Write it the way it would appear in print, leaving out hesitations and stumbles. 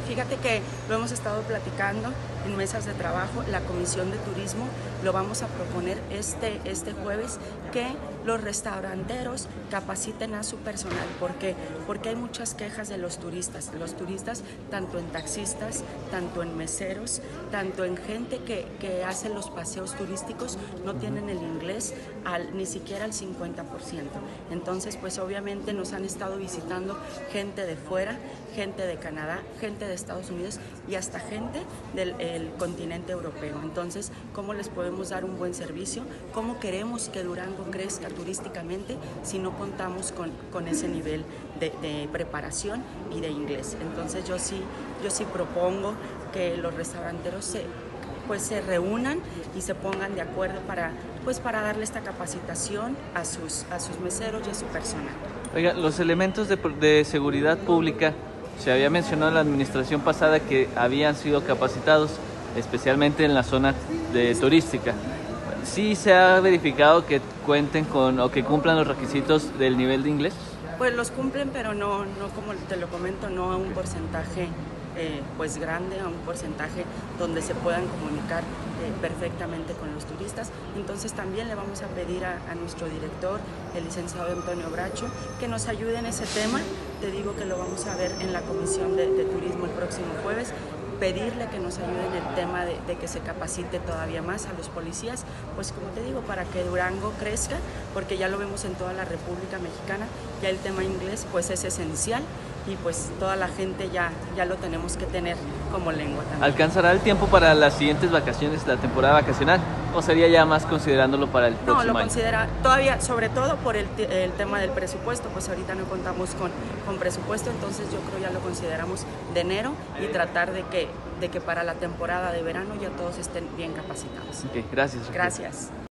Fíjate que lo hemos estado platicando en mesas de trabajo. La Comisión de Turismo lo vamos a proponer este jueves, que los restauranteros capaciten a su personal. ¿Por qué? Porque hay muchas quejas de los turistas. Los turistas, tanto en taxistas, tanto en meseros, tanto en gente que hace los paseos turísticos, no tienen el inglés ni siquiera al 50%. Entonces, pues obviamente nos han estado visitando gente de fuera, gente de Canadá, gente de Estados Unidos y hasta gente del continente europeo. Entonces, ¿cómo les podemos dar un buen servicio? ¿Cómo queremos que Durango crezca turísticamente si no contamos con ese nivel de preparación y de inglés? Entonces yo sí propongo que los restauranteros se reúnan y se pongan de acuerdo para darle esta capacitación a sus meseros y a su personal. Oiga, los elementos de seguridad pública, se había mencionado en la administración pasada que habían sido capacitados, especialmente en la zona turística. ¿Sí se ha verificado que cuenten con o que cumplan los requisitos del nivel de inglés? Pues los cumplen, pero no como te lo comento, no a un porcentaje grande, a un porcentaje donde se puedan comunicar perfectamente con los turistas. Entonces también le vamos a pedir a nuestro director, el licenciado Antonio Bracho, que nos ayude en ese tema. Te digo que lo vamos a ver en la Comisión de Turismo el próximo jueves, pedirle que nos ayude en el tema de que se capacite todavía más a los policías, pues como te digo, para que Durango crezca, porque ya lo vemos en toda la República Mexicana, ya el tema inglés pues es esencial y pues toda la gente ya lo tenemos que tener como lengua también. ¿Alcanzará el tiempo para las siguientes vacaciones, la temporada vacacional, o sería ya más considerándolo para el próximo año? No, lo considera todavía, sobre todo por el tema del presupuesto, pues ahorita no contamos con presupuesto, entonces yo creo ya lo consideramos de enero y tratar de que para la temporada de verano ya todos estén bien capacitados. Ok, gracias. Gracias.